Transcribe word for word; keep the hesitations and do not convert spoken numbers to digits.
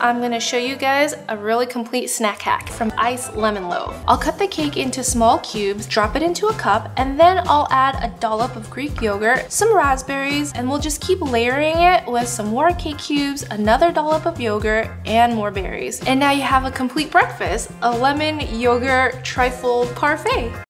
I'm gonna show you guys a really complete snack hack from Iced Lemon Loaf. I'll cut the cake into small cubes, drop it into a cup, and then I'll add a dollop of Greek yogurt, some raspberries, and we'll just keep layering it with some more cake cubes, another dollop of yogurt, and more berries. And now you have a complete breakfast, a lemon yogurt trifle parfait.